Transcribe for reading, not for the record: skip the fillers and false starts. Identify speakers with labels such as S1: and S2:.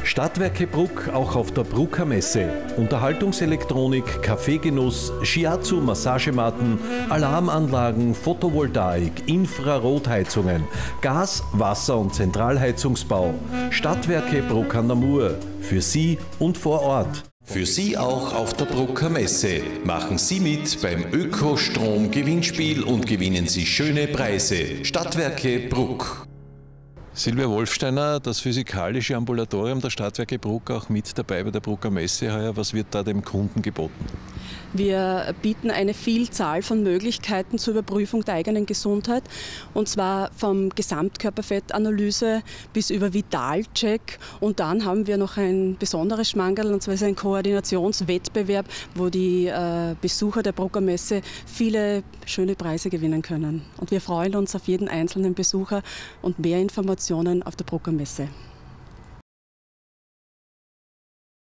S1: Stadtwerke Bruck auch auf der Brucker Messe. Unterhaltungselektronik, Kaffeegenuss, Shiatsu-Massagematten, Alarmanlagen, Photovoltaik, Infrarotheizungen, Gas-, Wasser- und Zentralheizungsbau. Stadtwerke Bruck an der Mur. Für Sie und vor Ort. Für Sie auch auf der Brucker Messe. Machen Sie mit beim Ökostrom-Gewinnspiel und gewinnen Sie schöne Preise. Stadtwerke Bruck. Silvia Wolfsteiner, das physikalische Ambulatorium der Stadtwerke Bruck, auch mit dabei bei der Brucker Messe heuer. Was wird da dem Kunden geboten?
S2: Wir bieten eine Vielzahl von Möglichkeiten zur Überprüfung der eigenen Gesundheit, und zwar vom Gesamtkörperfettanalyse bis über Vitalcheck. Und dann haben wir noch ein besonderes Schmankerl, und zwar ist ein Koordinationswettbewerb, wo die Besucher der Brucker Messe viele schöne Preise gewinnen können. Und wir freuen uns auf jeden einzelnen Besucher und mehr Informationen auf der Brucker Messe.